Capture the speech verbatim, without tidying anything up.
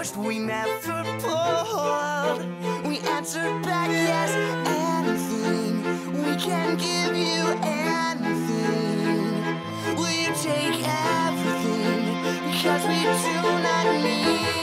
We never pulled. We answered back, yes, anything. We can give you anything. Will you take everything? Because we do not need